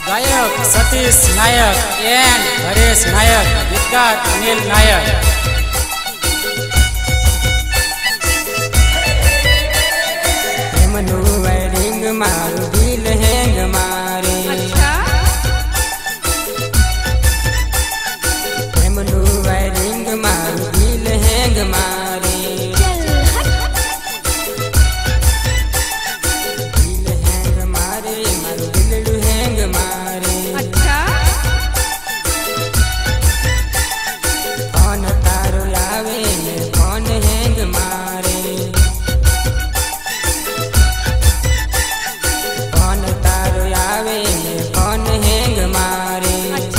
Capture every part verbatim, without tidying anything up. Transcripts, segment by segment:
गायक सतीश नायक एन हरेश नायक, गीतकार अनिल नायक। प्रेमनु वायरिंग मारू दिल हैंग मारे, प्रेमनु वायरिंग मारू दिल हैंग मारे, दिल हैंग मारे मारू दिल हैंग मारे। कौन तारो आवे ने कौन हैंग मारे, कौन तारो आवे ने कौन हैंग मारे।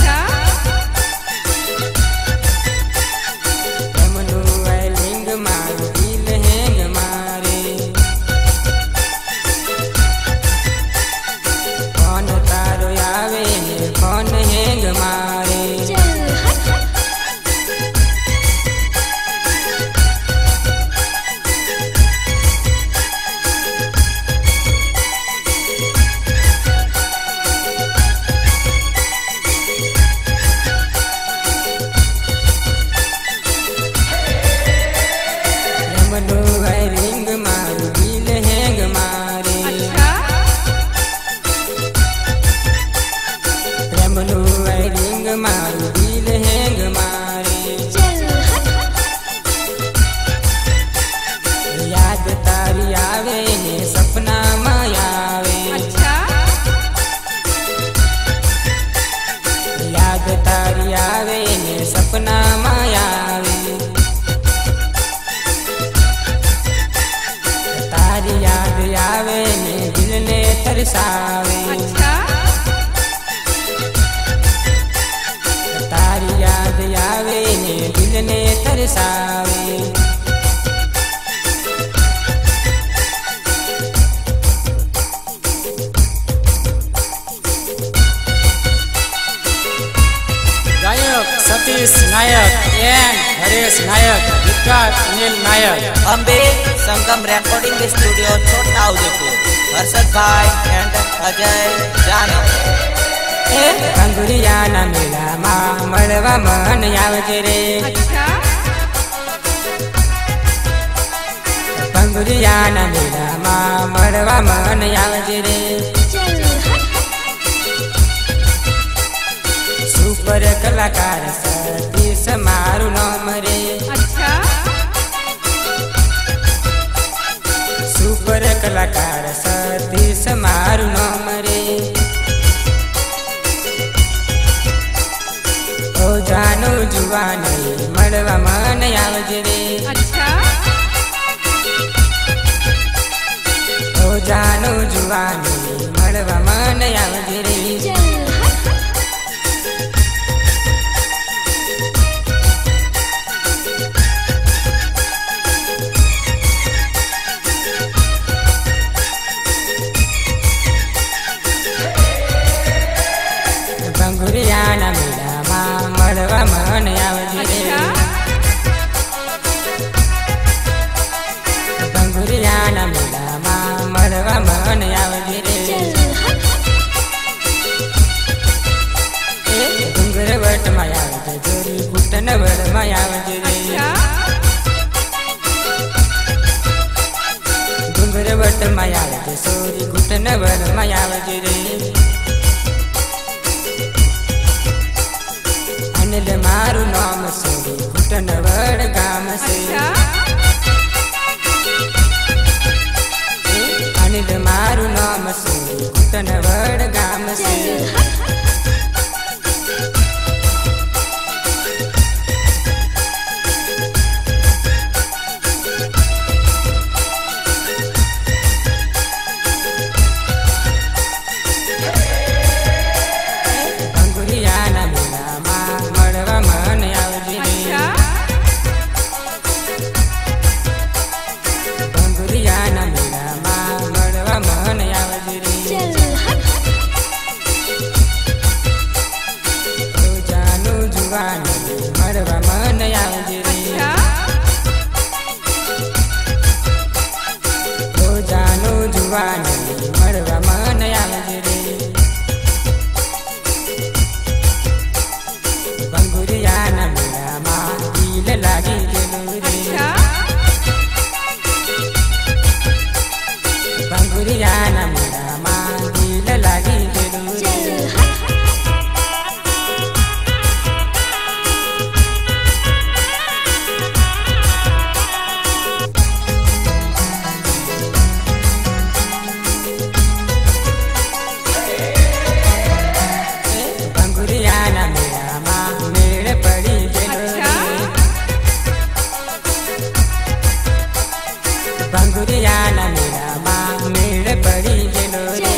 प्रेमनु वायरिंग मारू दिल हैंग मारे, कौन तारो आवे ने कौन हैंग मारे। प्रेमनु वायरिंग मारू दिल हैंग मारे, प्रेमनु वायरिंग मारू दिल हैंग मारे। याद तारी आवे ने सपना में आवे, याद तारी आवे ने सपना में आवे। तारी याद आवे ने दिल ने तरसावे, तारी याद आवे ने दिल ने तरसावे। गायक सतीश नायक एन हरेश नायक, गीतकार अनिल नायक। अम्बे संगम रेकॉर्डिंग स्टूडियो छोटा उदयपुर, हर्षद भाई एंड अजय जाना। कंगुरिया ना मेला माँ मड़वा मन आवजे रे, कंगुरिया ना मेला माँ मड़वा मन आवजे रे। सुपर कलाकार सतीश मारू नाम रे, सुपर कलाकार सतीश मारू नाम रे। ओ जानो जुवान मड़वा मन आवजे रे, ओ जानो जुवान मड़वा मन आवजे रे। कंगुरिया ना मेला माँ मड़वा मन आवजे रे, कंगुरिया ना मेला माँ मड़वा मन आवजे रे। डूंगर वट में आवजे जोरी घुटन वट में आवजे रे, डूंगर वट में आवजे सोरी घुटन वट में आवजे रे। अनिल मारू नाम सोरी घुटन वड़ गाम से, अनिल मारू नाम सोरी घुटन वड़ गाम से। कंगुरिया ना मेला माँ मड़वा मन आवजे रे, कंगुरिया ना मेला माँ मड़वा मन आवजे रे। ओ जानो जुवान मड़वा मन आवजे रे, ओ जानो जुवान मड़वा मन आवजे रे। ભંગુરિયાના મેળામાં દિલ લાગી ગયેલું રે. ભંગુરિયાના મેળામાં મેળ પડી ગયેલો રે. ભંગુરિયાના મેળામાં મેળ પડી ગયેલો રે.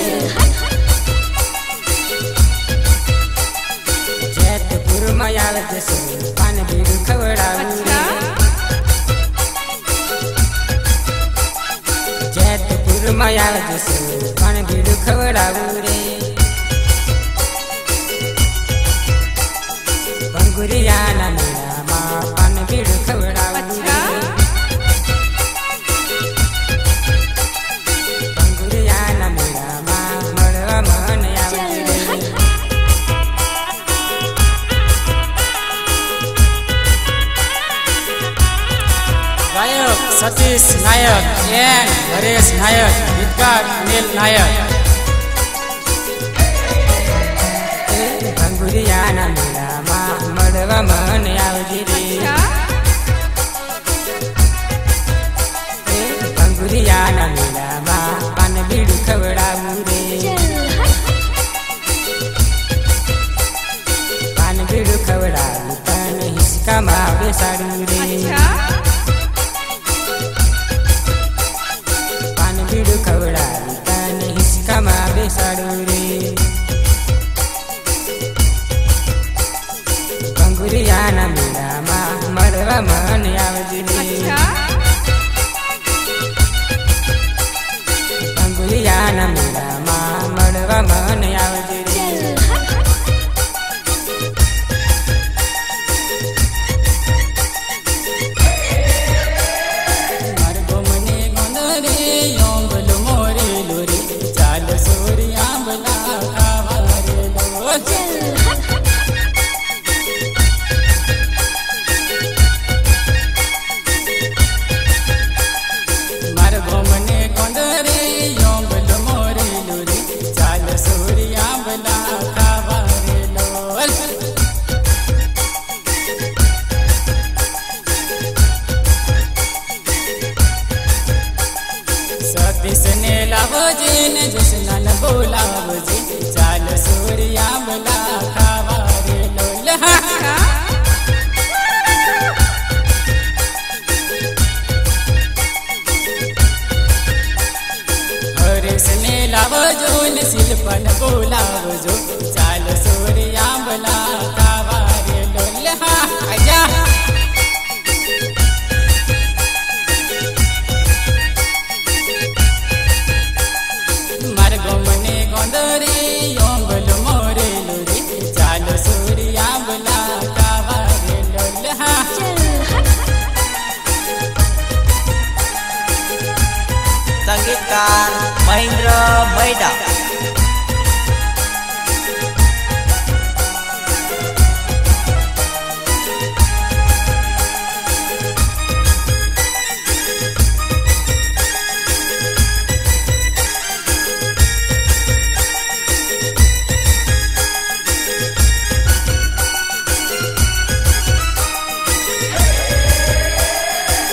જેતપુરમાં આવે જશે પાન બીડું ખવડાવું રે. જેતપુરમાં આવે જશે પાન બીડું ખવડાવું રે. ભંગુરિયાના મેળામાં પાન બીડું ખવડાવું રે. ભંગુરિયાના મેળામાં મળવા મન આવે રે. ગાયક સતીશ નાયક એન હરેશ નાયક, ગીતકાર અનિલ નાયક. ભંગુરિયાના મેળામાં મળવા મન આવજે રે. ભંગુરિયાના મેળામાં પાન બીડું ખવડાવું રે. પાન બીડું ખવડાવું તને હિસકામાં બેસાડું રે. પાન બીડું ખવડાવું તને હિસકામાં બેસાડું રે. ભંગુરિયાના મેળામાં મળવા મન આવજે રે. ભંગુરિયાના મેળામાં મળવા મન આવજે રે. માર્ગો મને ગોંદરે યોંબલો મોરેલો રે, ચાલ સોરી આંબલા ખાવારેલો. માર્ગો મને ગોંદરે યોંબલો મોરેલો રે, ચાલ સોરી આંબલા ખાવારેલો. સતીશને લાવજે ને જસનાને બોલાવજે, ચાલ સોરી આંબલા ખાવારેલો. હરેશને લાવજો ને શિલ્પાને બોલાવજો, ચાલ સોરી આંબલા ખાવારેલો. આજા માર્ગો મને ગોંદરે યોંબલો મોરેલો રે, ચાલ સોરી આંબલા ખાવારેલો. સંગીતકાર મહેન્દ્ર મૈડા.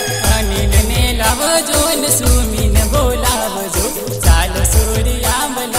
અનિલને લાવજો ને સુમીને બોલાવજો, ચાલ સોરી આંબલા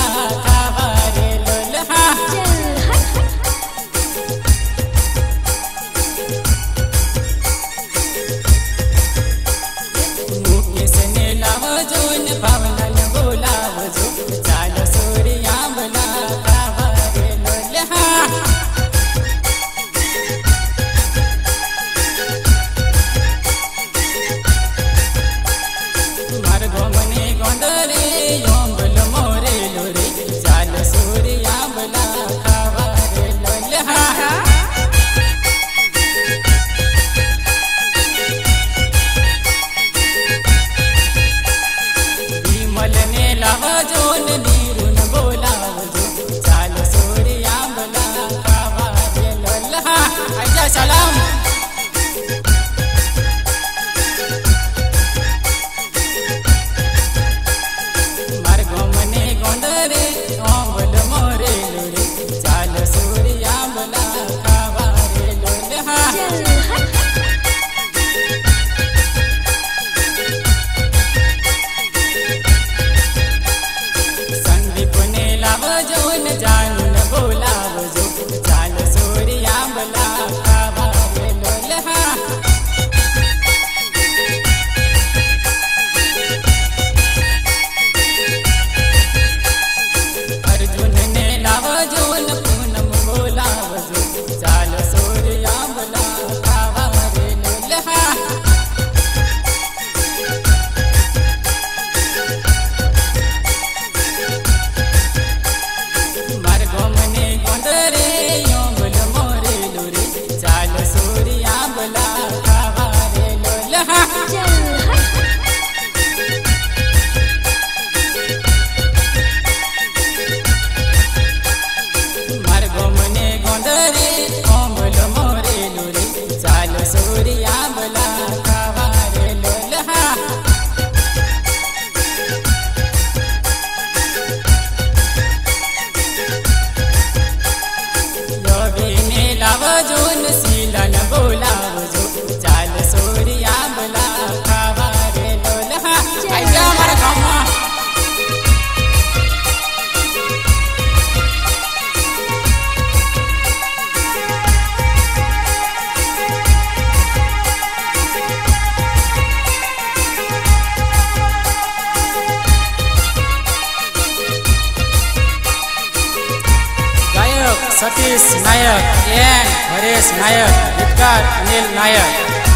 સતીશ નાયક એન્ડ હરેશ નાયક, ગીતકાર અનિલ નાયક.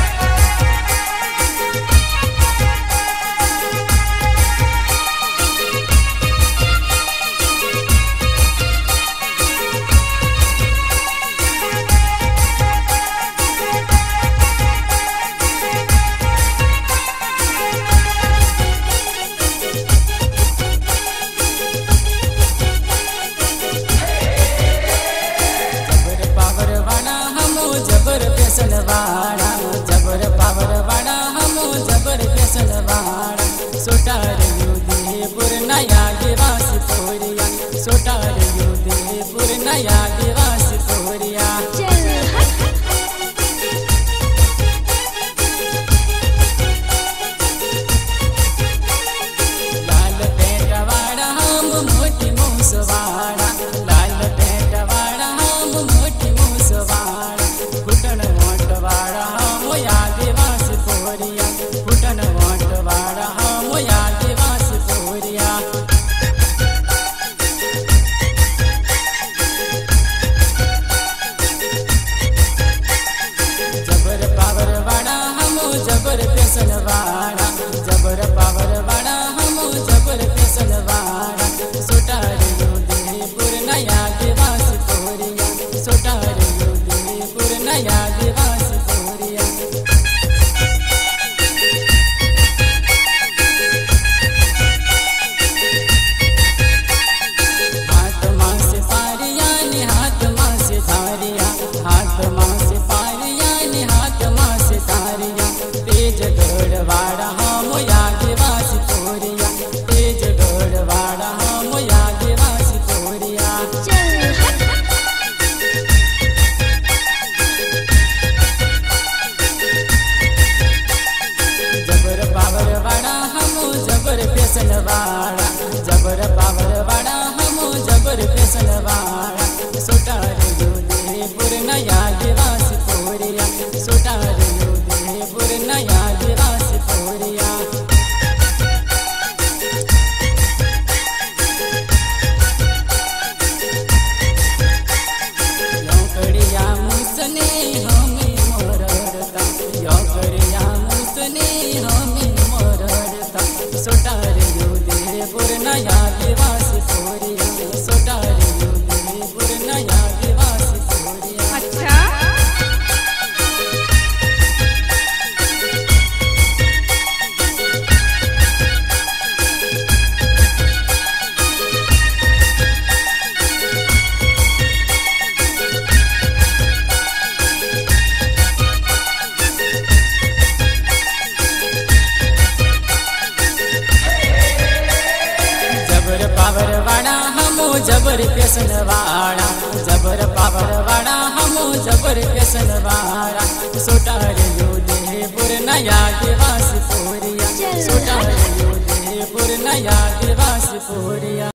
जबर पावर वाला हमो जबर पेशन वाला सोटार युद्धपुर नया दिवास पोरिया, सोटार युद्धपुर नया दिवास पोरिया. लाल पेट वाला हम मोटी मूस वाला, लाल पेट वाला हम मोटी मूस वाला, घुटन मोट वाला हम आदिवास पोरिया, घुटन मोट वाला हम आदिवास पोरिया. जबर पावर वाला हम जबर पेशन वाला, जबर पावर वाला हम जबर पेशन वाला, सोटार युद्धपुर नया दिवास पोरिया, सोटार युद्धपुर नया दिवास पोरिया. हाथ मां से पारिया ने हाथ मां से धारिया, हाथ मां से पारिया ने हाथ मां से धारिया, तेज दौड़ वाला हम आदिवास पोरिया, तेज दौड़ वाला हम आदिवास पोरिया. जबर पावर वाला हम जबर पेशन वाला, जबर पावर वाला हम जबर पेशन वाला, सोटार युद्धपुर नया दिवास पोरिया, सोटार युद्धपुर नया दिवास पोरिया. योकड़िया मुसने हमें मोरड़ता, योकड़िया मुसने हमें मोरड़ता, सोटार युद्धपुर नया दिवास पोरिया, सोटार युद्धपुर नया दिवास पोरिया. अच्छा जबर पावर वाला हम जबर पेशन वाला, जबर पावर वाला हम जबर पेशन वाला, सोटार युद्धपुर नया दिवास पोरिया, सोटार युद्धपुर नया दिवास पोरिया.